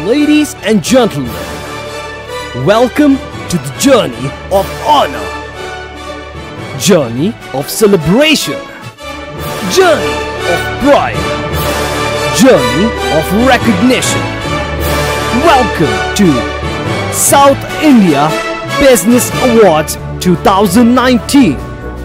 Ladies and gentlemen, welcome to the journey of honor, journey of celebration, journey of pride, journey of recognition. Welcome to South India Business Awards 2019.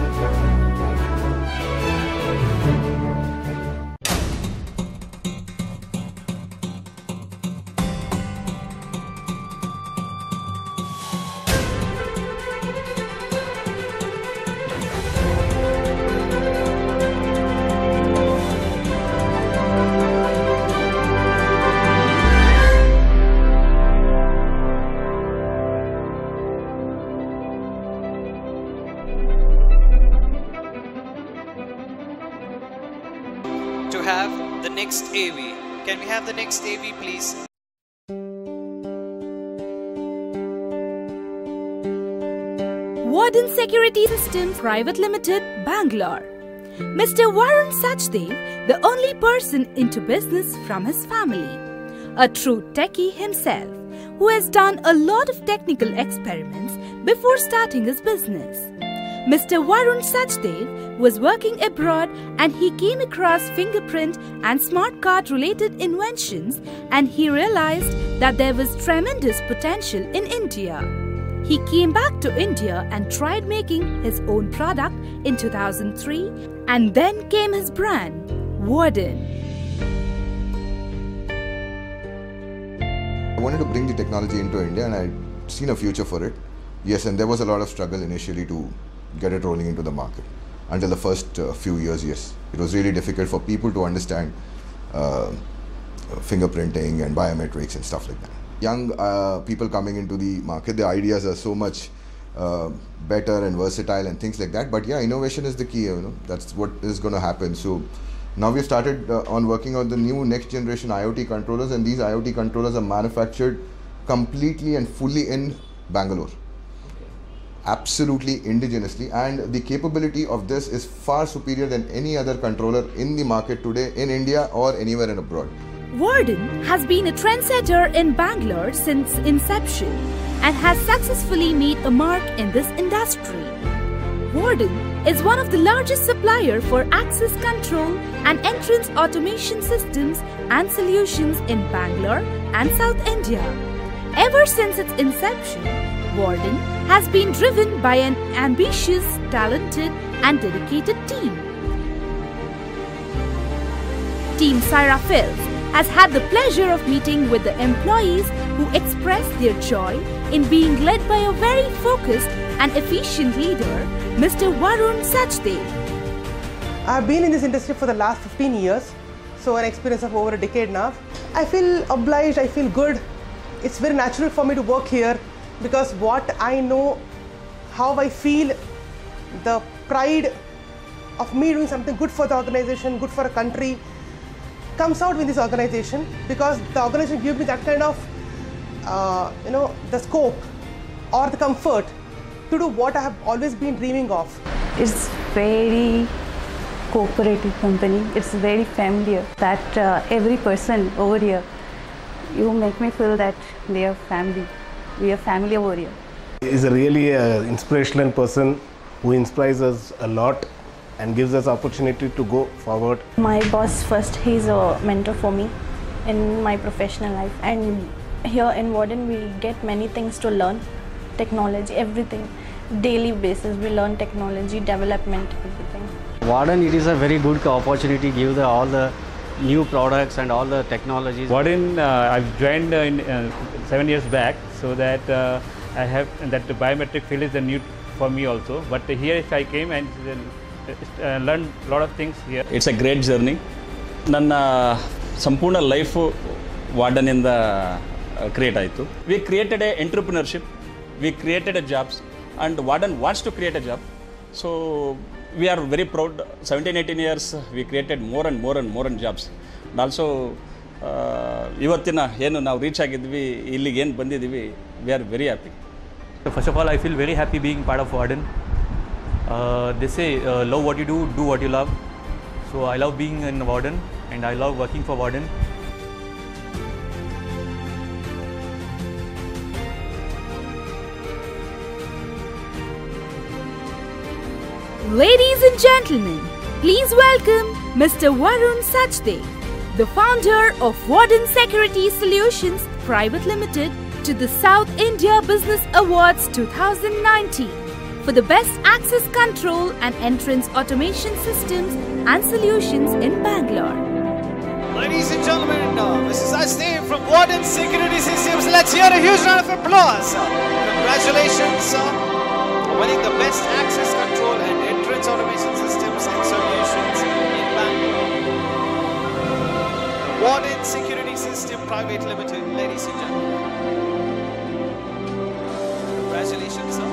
To have the next AV. Can we have the next AV, please? Warden Security Systems Pvt Ltd, Bangalore. Mr. Varun Sachdev, the only person into business from his family. A true techie himself, who has done a lot of technical experiments before starting his business. Mr. Warun Sachdev was working abroad and he came across fingerprint and smart card related inventions, and he realized that there was tremendous potential in India. He came back to India and tried making his own product in 2003, and then came his brand, Warden. I wanted to bring the technology into India and I'd seen a future for it. Yes, and there was a lot of struggle initially to get it rolling into the market. Until the first few years, yes. It was really difficult for people to understand fingerprinting and biometrics and stuff like that. Young people coming into the market, the ideas are so much better and versatile and things like that. But yeah, innovation is the key, you know, that's what is going to happen. So now we've started on working on the new next generation IoT controllers, and these IoT controllers are manufactured completely and fully in Bangalore. Absolutely indigenously, and the capability of this is far superior than any other controller in the market today in India or anywhere in abroad. Warden has been a trendsetter in Bangalore since inception and has successfully made a mark in this industry. Warden is one of the largest suppliers for access control and entrance automation systems and solutions in Bangalore and South India. Ever since its inception, Warden has been driven by an ambitious, talented and dedicated team. Team Syra Fills has had the pleasure of meeting with the employees who expressed their joy in being led by a very focused and efficient leader, Mr. Warun Sachdev. I have been in this industry for the last 15 years, so an experience of over a decade now. I feel obliged, I feel good. It's very natural for me to work here because what I know, how I feel, the pride of me doing something good for the organization, good for a country, comes out with this organization, because the organization gives me that kind of, the scope or the comfort to do what I have always been dreaming of. It's very cooperative company. It's very familiar that every person over here, you make me feel that they are family. We are family over here. He's a really inspirational person who inspires us a lot and gives us opportunity to go forward. My boss first, he's a mentor for me in my professional life, and here in Warden we get many things to learn, technology, everything. Daily basis we learn technology, development, everything. Warden, it is a very good opportunity to give all the new products and all the technologies. Warden, I've joined 7 years back, so that I have that the biometric field is new for me also. But here I came and learned a lot of things here. It's a great journey. Nanna sampurna life Warden in the create aitu. We created a entrepreneurship, we created a jobs, and Warden wants to create a job. So we are very proud. 17-18 years we created more and more jobs. And also ಇವತ್ತಿನ ಏನು ನಾವು reach ಆಗಿದ್ವಿ, ಇಲ್ಲಿಗೆ ಏನು ಬಂದಿದ್ದೀವಿ, we are very happy. First of all, I feel very happy being part of Warden. They say love what you do what you love. So I love being in Warden and I love working for Warden. Ladies and gentlemen, please welcome Mr. Varun Sachdev, the founder of Warden Security Solutions Pvt Ltd, to the South India Business Awards 2019 for the best access control and entrance automation systems and solutions in Bangalore. Ladies and gentlemen, Mr. Sachdev from Warden Security Systems. Let's hear a huge round of applause. Congratulations for winning the best access control and entrance automation systems and solutions in Bangalore. Warden Security System Pvt Ltd. Ladies and gentlemen. Congratulations, sir.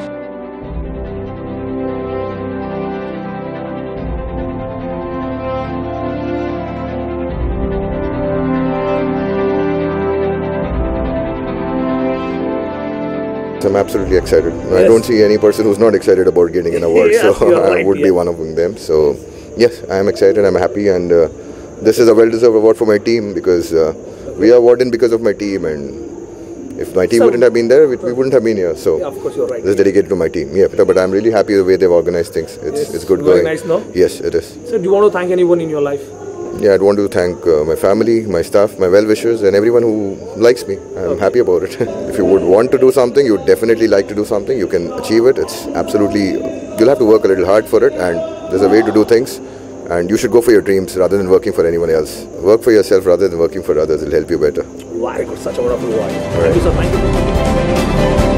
I'm absolutely excited. Yes. I don't see any person who's not excited about getting an award, so I would be one of them. So yes, I am excited, I'm happy, and this is a well-deserved award for my team because we are Warden because of my team, and if my team wouldn't have been there, we wouldn't have been here. So of course you're right. This is dedicated to my team. Yeah, but I'm really happy the way they've organized things. It's good going. Very nice, no? Yes, it is. So do you want to thank anyone in your life? Yeah, I'd want to thank my family, my staff, my well-wishers, and everyone who likes me. I'm happy about it. If you would want to do something, you would definitely like to do something, you can achieve it. It's absolutely, you'll have to work a little hard for it, and there's a way to do things, and you should go for your dreams rather than working for anyone else. Work for yourself rather than working for others. It'll help you better. Very good. Such a wonderful word. Thank you, sir. Thank you.